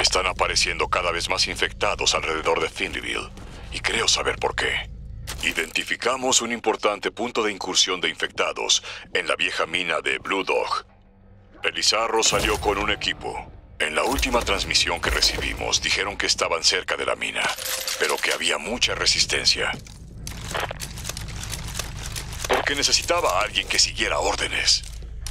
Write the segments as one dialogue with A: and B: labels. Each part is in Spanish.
A: Están apareciendo cada vez más infectados alrededor de Finleyville, y creo saber por qué. Identificamos un importante punto de incursión de infectados en la vieja mina de Blue Dog. Elizarro salió con un equipo. En la última transmisión que recibimos dijeron que estaban cerca de la mina, pero que había mucha resistencia. Porque necesitaba a alguien que siguiera órdenes.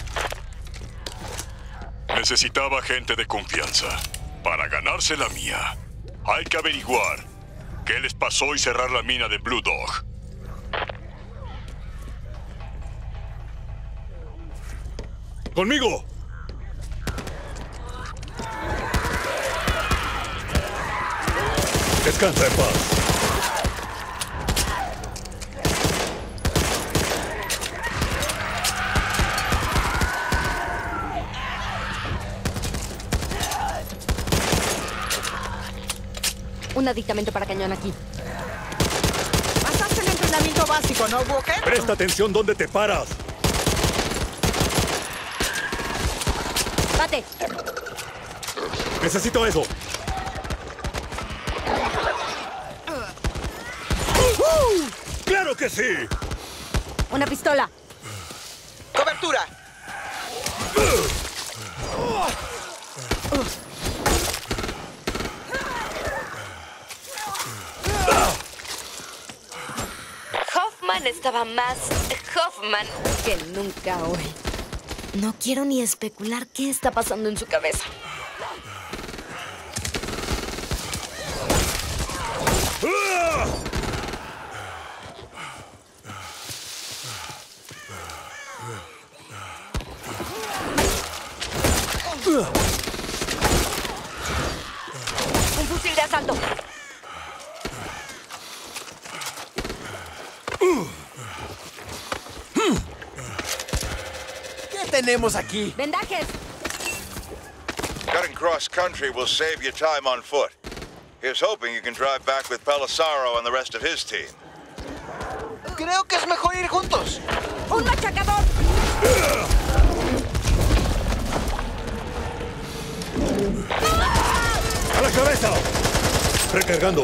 A: Necesitaba gente de confianza para ganarse la mía. Hay que averiguar qué les pasó y cerrar la mina de Blue Dog.
B: ¡Conmigo! Descansa en paz.
C: Un aditamento para cañón aquí.
D: Pasaste el entrenamiento básico, ¿no, Walker?
B: Presta atención donde te paras.
C: ¡Bate!
B: Necesito eso. ¡Claro que sí!
C: Una pistola.
D: ¡Cobertura!
C: Hoffman estaba más Hoffman que nunca hoy. No quiero ni especular qué está pasando en su cabeza. Un fusil de asalto.
D: ¿Qué tenemos aquí?
C: Vendajes.
E: Cutting cross-country will save you time on foot. Here's hoping you can drive back with Pelissaro and the rest of his team.
D: Creo que es mejor ir juntos.
C: Un machacador.
B: ¡A la cabeza! Recargando.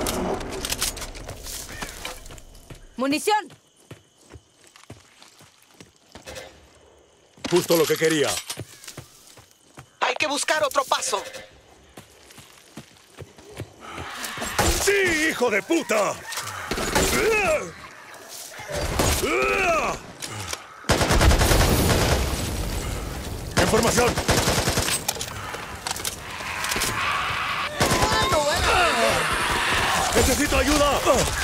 C: Munición.
B: Justo lo que quería.
D: Hay que buscar otro paso.
B: ¡Sí, hijo de puta! ¡Información! ¡Necesito ayuda!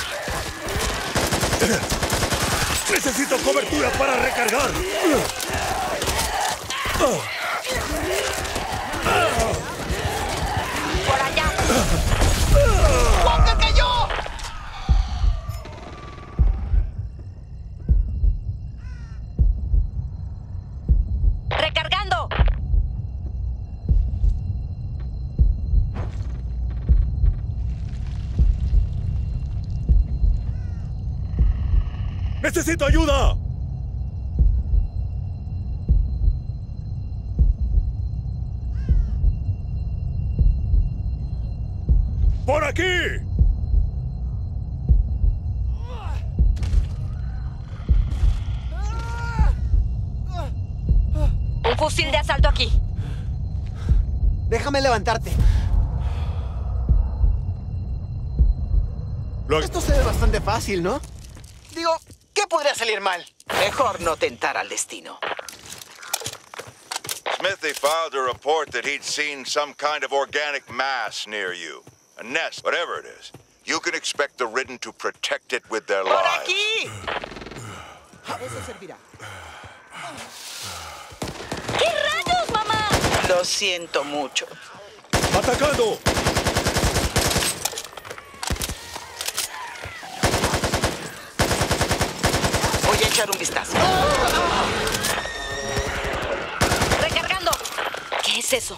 B: ¡Necesito cobertura para recargar!
C: Por allá.
D: ¡Walker cayó!
C: Recargando.
B: ¡Necesito ayuda! ¡Por aquí!
C: Un fusil de asalto aquí.
D: Déjame levantarte. Esto se ve bastante fácil, ¿no? Digo, ¿qué podría salir mal? Mejor no tentar al destino.
E: Smithy filed a report that he'd seen some kind of organic mass near you. A nest, whatever it is. You can expect the Ridden to protect it with their
D: ¡Por
E: lives.
D: aquí! Eso servirá.
C: ¿Qué rayos, mamá?
D: Lo siento mucho.
B: ¡Atacando!
D: Voy a echar un vistazo.
C: Recargando. ¿Qué es eso?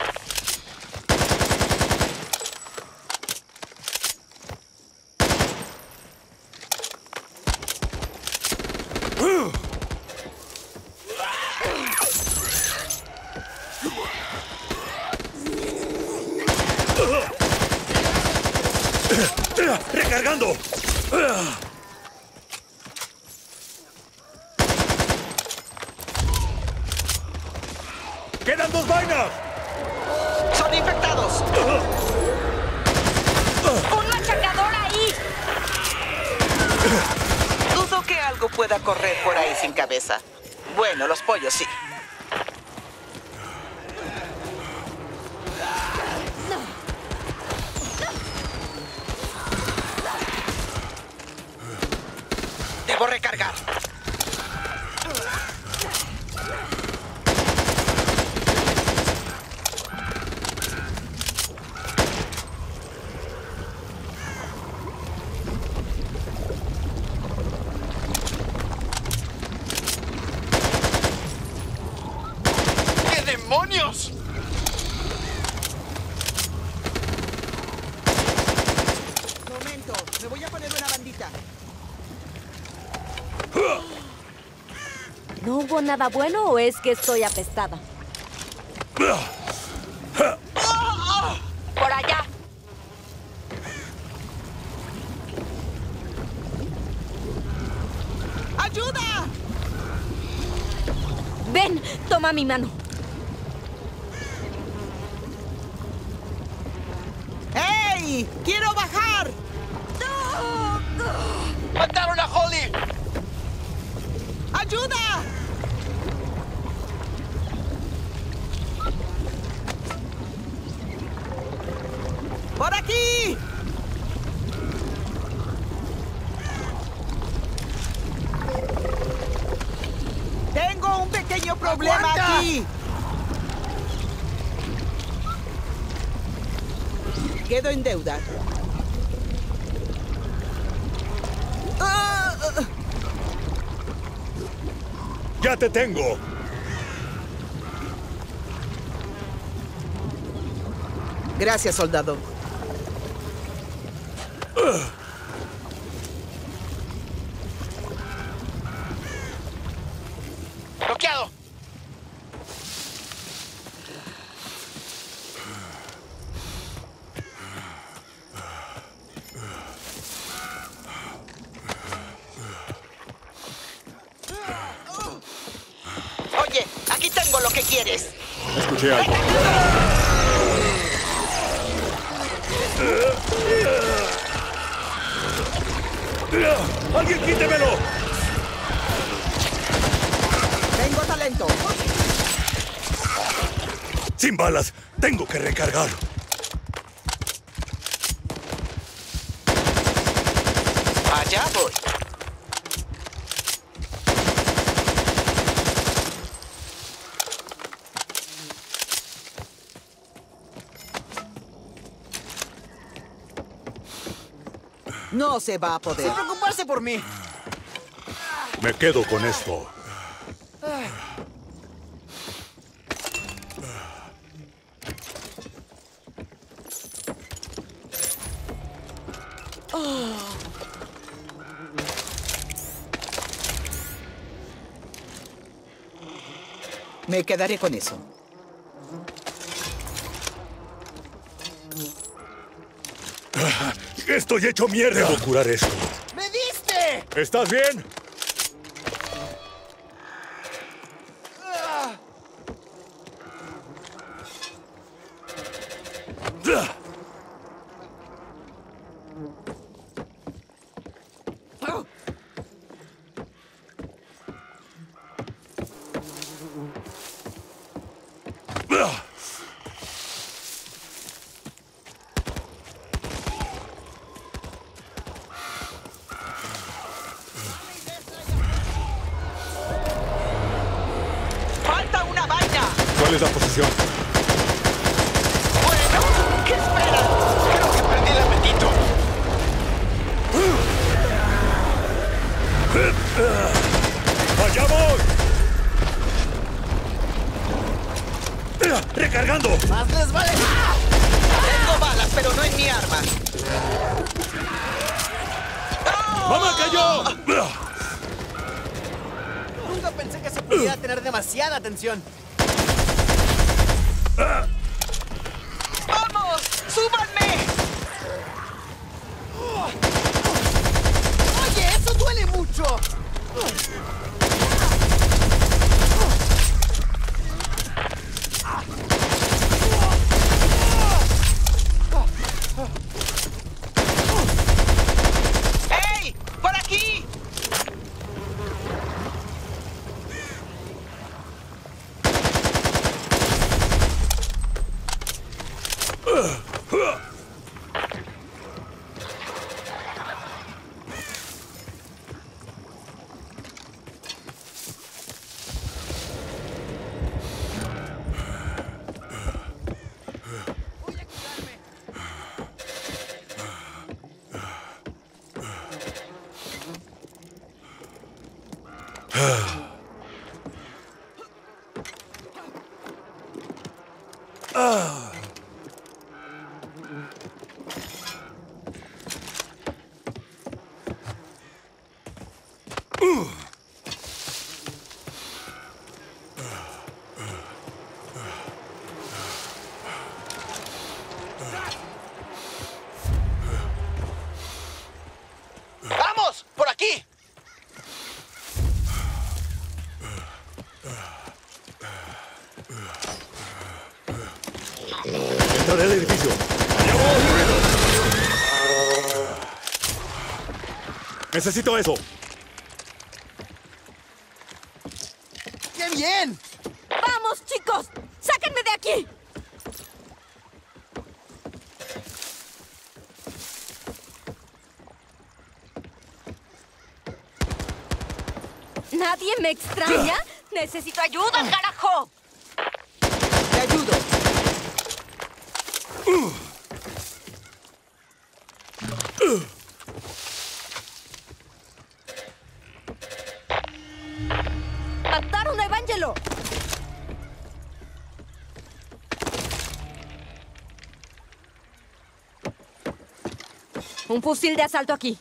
B: ¡Recargando! ¡Quedan 2 vainas!
D: ¡Son infectados!
C: ¡Un machacador ahí!
D: Dudo que algo pueda correr por ahí sin cabeza. Bueno, los pollos sí. Debo recargar. ¡Qué demonios! Momento, me voy a poner una bandita.
C: ¿No hubo nada bueno o es que estoy apestada? ¡Por allá!
D: ¡Ayuda!
C: Ven, toma mi mano.
D: ¡Hey! ¡Quiero bajar! ¡Mataron a Holly! ¡Ayuda! ¡Por aquí! Tengo un pequeño problema aquí. Quedo en deuda.
B: ¡Ya te tengo!
D: Gracias, soldado. ¡Bloqueado! Oye, aquí tengo lo que quieres.
B: Escuché algo. ¡Alguien quítemelo!
D: Tengo talento.
B: Sin balas, tengo que recargar.
D: Allá voy. No se va a poder. Sin preocuparse por mí.
B: Me quedo con esto.
D: Me quedaré con eso.
B: Estoy hecho mierda. Debo curar esto.
D: ¡Me diste!
B: ¿Estás bien?
D: ¡Falta una vaina!
B: ¿Cuál es la posición?
D: Bueno, ¿qué esperas? Creo que perdí el apetito.
B: ¡Allá voy! ¡Recargando!
D: ¡Más les vale! Tengo balas, pero no en mi arma.
B: ¡Mamá cayó!
D: Nunca pensé que se pudiera tener demasiada atención. ¡Vamos! ¡Suba! ¡Vamos! ¡Por aquí!
B: Entraré al edificio. Necesito eso.
D: ¡Qué bien!
C: ¡Vamos, chicos! ¡Sáquenme de aquí! ¿Nadie me extraña? ¡Necesito ayuda, carajo!
D: ¡Te ayudo!
C: ¡Mataron a Evangelo! Un fusil de asalto aquí.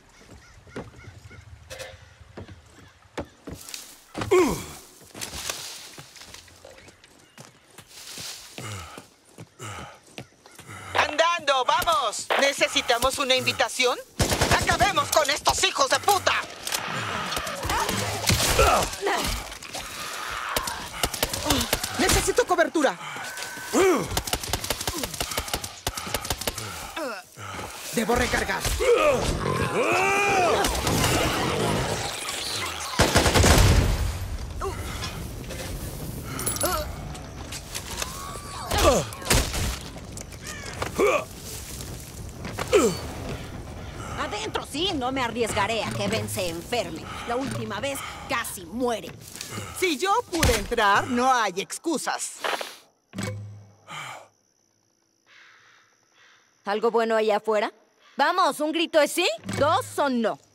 D: ¡Andando! ¡Vamos! ¿Necesitamos una invitación? ¡Acabemos con estos hijos de puta! Necesito cobertura. Debo recargar.
F: Adentro sí, no me arriesgaré a que Ben se enferme. La última vez casi muere.
D: Si yo pude entrar, no hay excusas.
C: ¿Algo bueno allá afuera? Vamos, un grito es sí, dos son no.